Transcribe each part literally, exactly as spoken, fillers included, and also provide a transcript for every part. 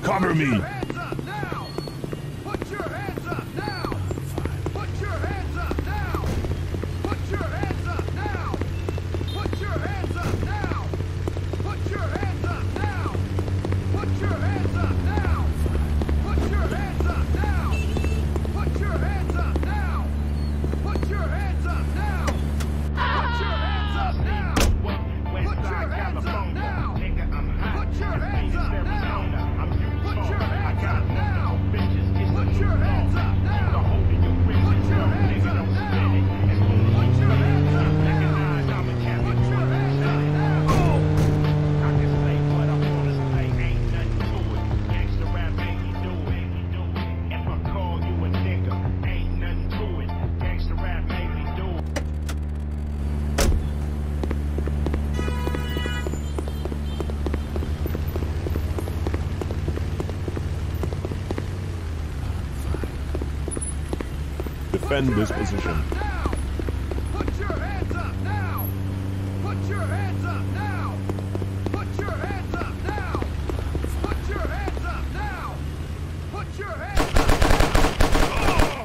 Cover me! Hands up now! Put your hands up now! Put your hands up now! Put your hands up now! Put your hands up now! Put your hands up now! Put your hands up now! Put your hands up now! Put your hands up now! Put your hands up now! Put your hands up now! Put your hands up now! Put your hands up now! Put your hands up now! Put your hands up now! Put your hands up now! Put your hands up now! Put your hands up now! I can say what I wanna say, ain't nothing to it. Gangsta rap make you do it. If I call you a nigga, ain't nothing to it. Gangsta rap make me do it. Defend this position. Now! Put your hands up now! Put your hands up now! Put your hands up now! Put your hands up now! Put your hands up now!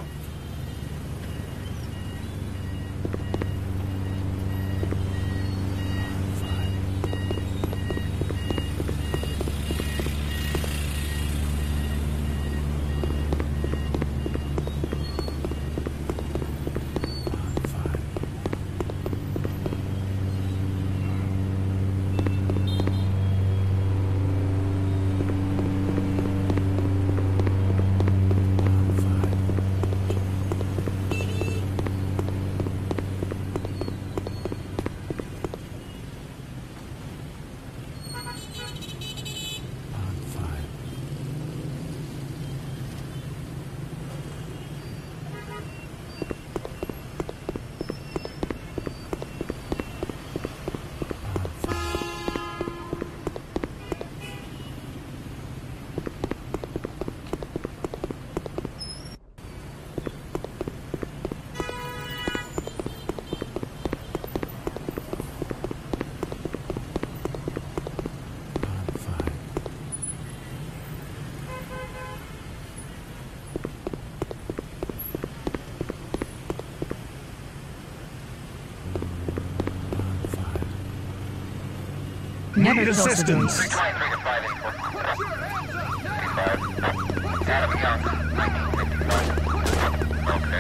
Never Need kill assistance! civilians. Put your hands up now! Adam Young, nineteen fifty-five. Okay.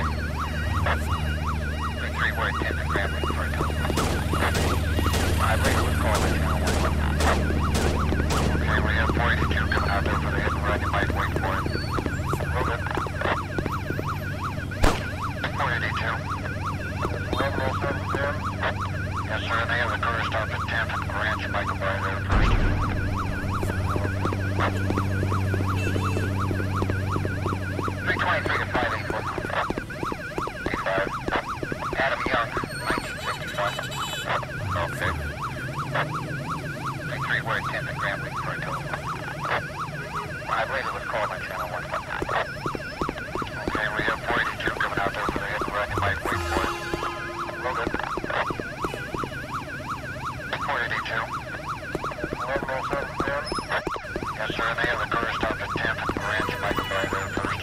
three word ten to grab it for a total. My radio was calling channel one. Okay, we have forty-two coming out there for the hit and run. You might wait for it. Roll it. four eighty-two. eleven oh seven P M. Yes, sir. They have the car stopped at tenth and Grant. You might go by there first. three twenty-three to five eighty-four. eighty-five. Adam Young, nineteen fifty-five. Okay. three word ten to Grant Week for a total. I believe it was called on channel one twenty-nine. Okay, we have four eighty-two coming out there for the hit and run. You might wait for it. Roll it. four eighty-two. eleven oh seven P M. Yes, sir. They have the car stopped at tenth and Grant. You might go by there first.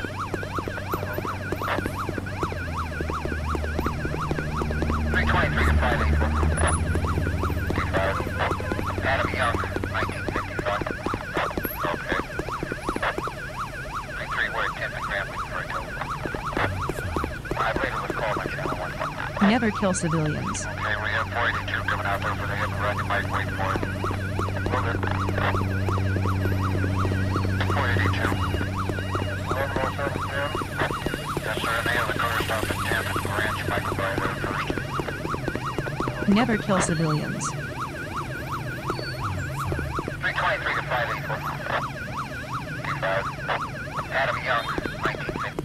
three twenty-three to five eighty-four. eighty-five. Adam Young, nineteen fifty-five. Okay. three word ten to Grant Week for a total. I believe it was called on channel one twenty-nine. Never kill civilians. Okay, we have four eighty-two coming out there for the hit and run. You might wait for it. Roll it. four eighty-two. eleven oh seven P M. Yes, sir. They have the car stopped at tenth and Grant. You might go by there first. Never kill civilians. three twenty-three to five eighty-four. eighty-five. Adam Young, nineteen fifty.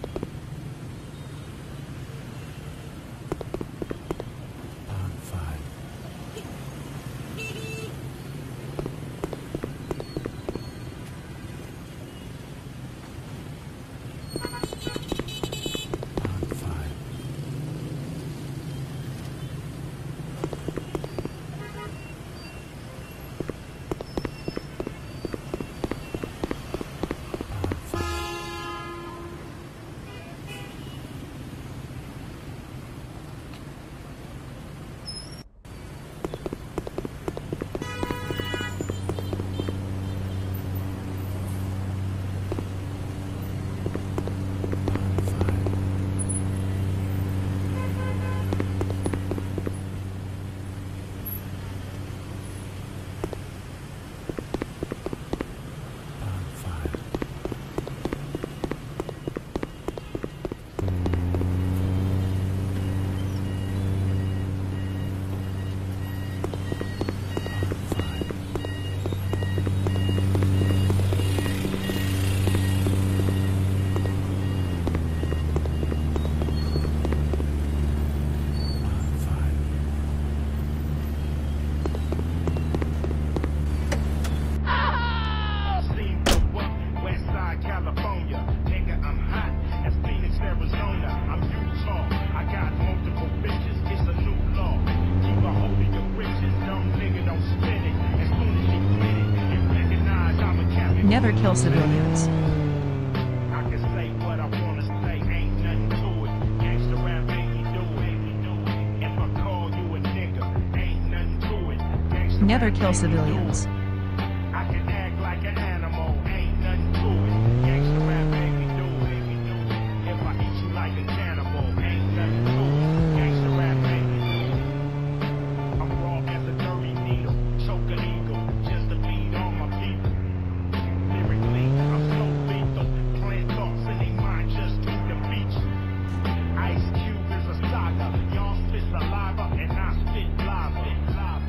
Never kill civilians. I can say what I wanna say, ain't nothing to it. Gangsta rap make me do it. If I call you a nigga, ain't nothing to it. Gangsta Never rap kill make me do civilians. it. I can act like an animal, ain't nothing to it. Gangsta rap make me do it. If I eat you like a cannibal, ain't nothing to it. Gangsta rap make me do it. I'm raw as a dirty needle, choke an eagle, just to feed on my people. Lyrically, I'm so lethal. Plant thoughts in their mind just to defeat you. Ice Cube is a saga. Y'all spit saliva and I spit lava. lava.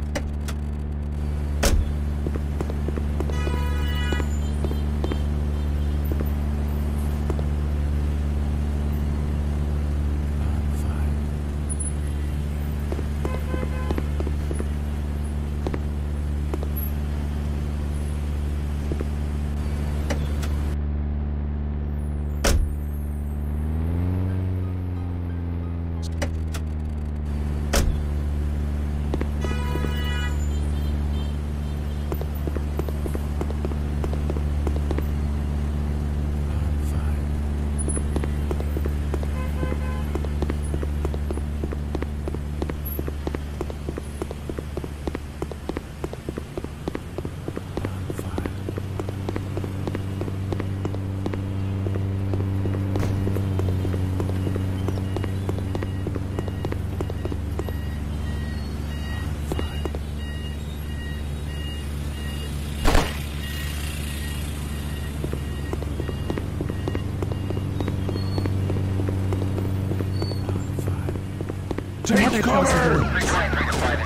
Never kill civilians. three twenty-three to fighting.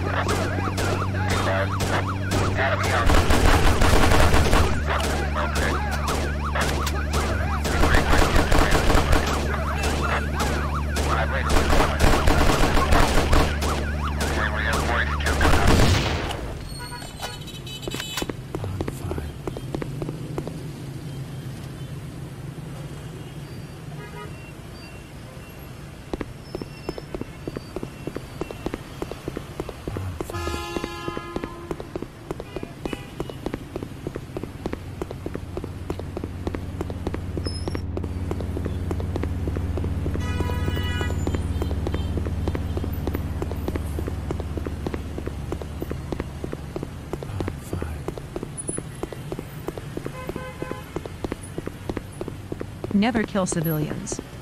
Adam, count. I believe it was calling. Okay, we have forty-two coming up. Never kill civilians.